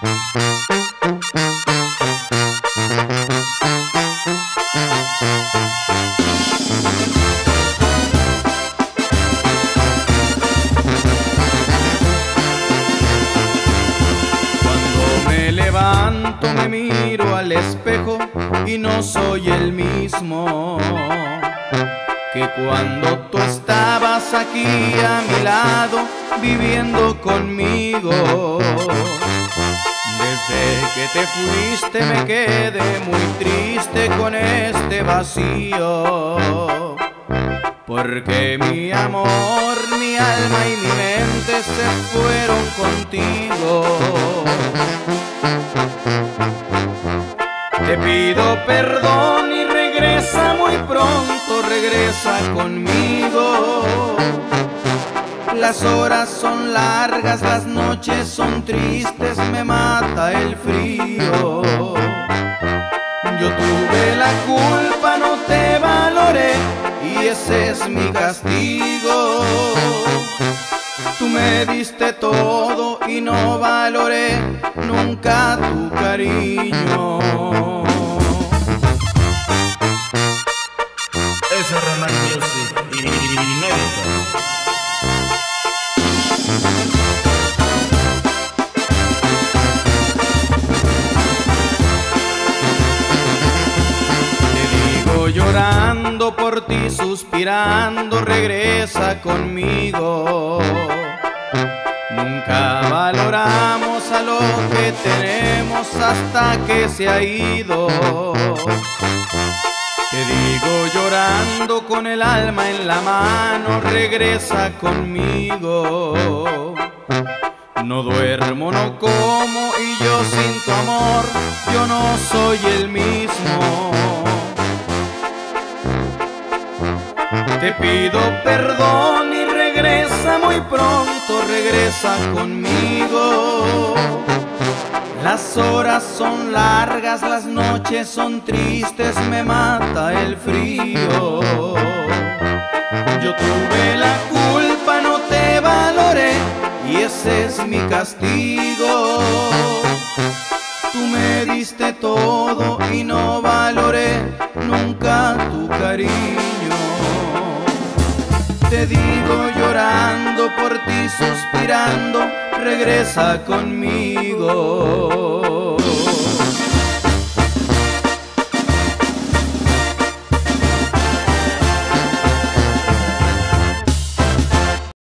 Me miro al espejo y no soy el mismo que cuando tú estabas aquí a mi lado viviendo conmigo. Desde que te fuiste me quedé muy triste con este vacío, porque mi amor, mi alma y mi mente se fueron contigo. Te pido perdón y regresa muy pronto, regresa conmigo. Las horas son largas, las noches son tristes, me mata el frío. Yo tuve la culpa, no te valoré y ese es mi castigo. Tú me diste todo y no valoré nunca tu cariño. Ese es Renan Music inédito. Llorando por ti, suspirando, regresa conmigo. Nunca valoramos a lo que tenemos hasta que se ha ido. Te digo llorando con el alma en la mano, regresa conmigo. No duermo, no como y yo sin tu amor, yo no soy el mismo. Te pido perdón y regresa muy pronto, regresa conmigo. Las horas son largas, las noches son tristes, me mata el frío. Yo tuve la culpa, no te valoré y ese es mi castigo. Tú me diste todo y no valoré nunca tu cariño. Te digo llorando por ti, suspirando, regresa conmigo.